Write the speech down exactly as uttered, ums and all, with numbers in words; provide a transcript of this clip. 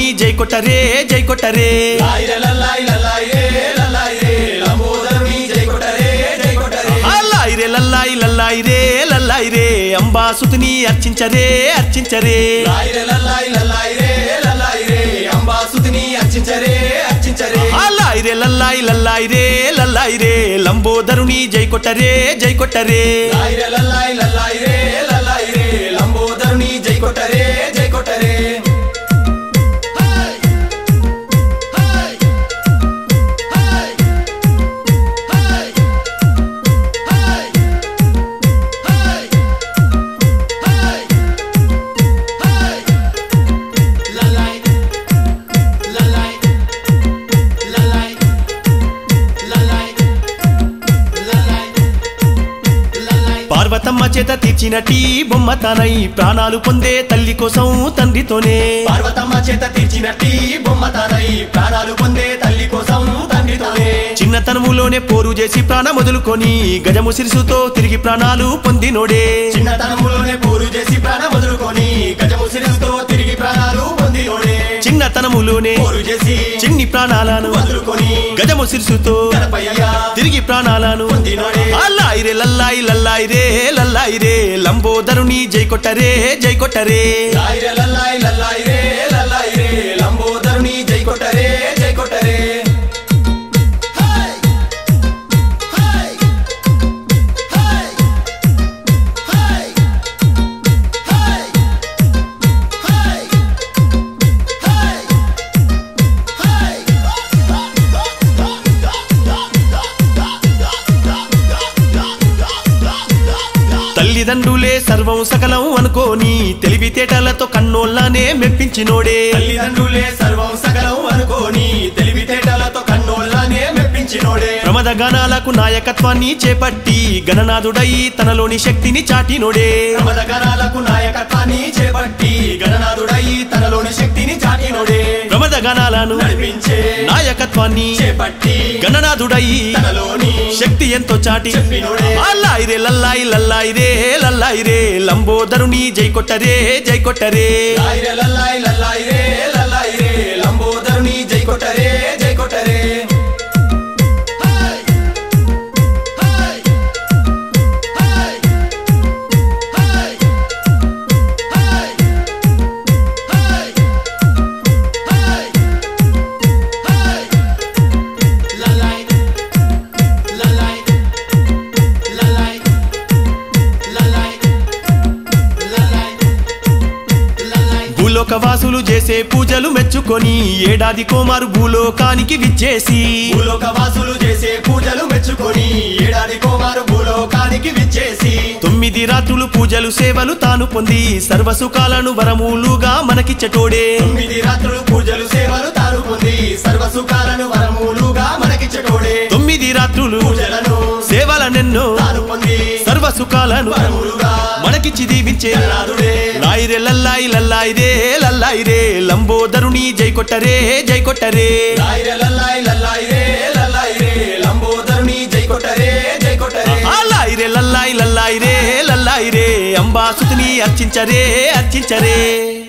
జై కొట్టరే జై కొట్టరే లాయిరే లల్లాయి లల్లాయిరే లల్లాయిరే లంబోదరుని జై కొట్టరే జై కొట్టరే లాయిరే లల్లాయి లల్లాయిరే లల్లాయిరే అంబాసుతుని అర్చించరే అర్చించరే లాయిరే లల్లాయి లల్లాయిరే లల్లాయిరే అంబాసుతుని అర్చించరే అర్చించరే లాయిరే లల్లాయి లల్లాయిరే లల్లాయిరే లంబోదరుని జై కొట్టరే జై కొట్టరే లాయిరే లల్లాయి లల్లాయిరే లల్లాయిరే లంబోదరుని జై కొట్టరే జై కొట్టరే పార్వతమ్మ చేత తీర్చినట్టి బొమ్మ తానై ప్రాణాలు పొందే తల్లి కోసం తండ్రితోనే పార్వతమ్మ చేత తీర్చినట్టి బొమ్మ తానై ప్రాణాలు పొందే తల్లి కోసం తండ్రితోనే చిన్నతనములోనే పోరు చేసి ప్రాణం వదులుకొని గజము సిరుసుతో తిరిగి ప్రాణాలు పొందినోడే చిన్నతనములోనే పోరు చేసి ప్రాణం వదులుకొని గజము సిరుసుతో తిరిగి ప్రాణాలు పొందినోడే చిన్నతనములోనే పోరు చేసి చిన్ని ప్రాణాలను వదులుకొని గజము సిరుసుతో గణపయ్య తిరిగి ప్రాణాలను పొందినోడే లాయిరే లల్లాయి లల్లాయిరే లల్లాయిరే లంబోదరుని జై కొట్టరే జై కొట్టరే లాయిరే లల్లాయి లల్లాయిరే లల్లాయిరే లంబోదరుని జై కొట్టరే జై కొట్టరే తల్లిదండ్రులే సర్వం సకలం అనుకోని తెలివితేటలతో కన్నోళ్ళనే మెప్పించినోడే తల్లిదండ్రులే సర్వం సకలం అనుకోని తెలివితేటలతో కన్నోళ్ళనే మెప్పించినోడే ప్రమద గణాలకు నాయకత్వాన్ని చేపట్టి గణనాథుడై తనలోని శక్తిని చాటినోడే ప్రమద గణాలకు నాయకత్వాన్ని చేపట్టి గణనాథుడై తనలోని శక్తిని చాటినోడే ప్రమద గణాలను నడిపించే నాయకత్వాన్ని చేపట్టి గణనాథుడై తనలోని శక్తి ఎంతో చాటి చెప్పినోడే లాయిరే లల్లాయి లల్లాయిరే లల్లాయిరే లంబోదరుని జై కొట్టరే జై కొట్టరే లాయిరే లల్లాయి లల్లాయిరే లల్లాయిరే లంబోదరుని జై కొట్టరే జై కొట్టరే భూలోకవాసులు చేసే పూజలు మెచ్చుకొని ఏడాది కోమారు భూలోకానికి విచ్చేసి భూలోకవాసులు చేసే పూజలు మెచ్చుకొని ఏడాది కోమారు భూలోకానికి విచ్చేసి తొమ్మిది రాత్రులు పూజలు సేవలు తాను పొంది సర్వసుఖాలను వరములుగా మనకిచ్చటోడే తొమ్మిది రాత్రులు పూజలు సేవలు తాను పొంది సర్వసుఖాలను వరములుగా మనకిచ్చటోడే తొమ్మిది రాత్రులు పూజలను సేవలనెన్నో తాను పొంది సర్వసుఖాలను వరములుగా మనకిచ్చి దీవించే గణనాథుడే లాయిరే లల్లాయి లల్లాయిరే లల్లాయిరే లంబోదరుని జై కొట్టరే జై కొట్టరే లాయిరే లల్లాయి లల్లాయిరే లల్లాయిరే లంబోదరుని జై కొట్టరే జై కొట్టరే లాయిరే లల్లాయి లల్లాయిరే లల్లాయిరే అంబాసుతుని అర్చించరే అర్చించరే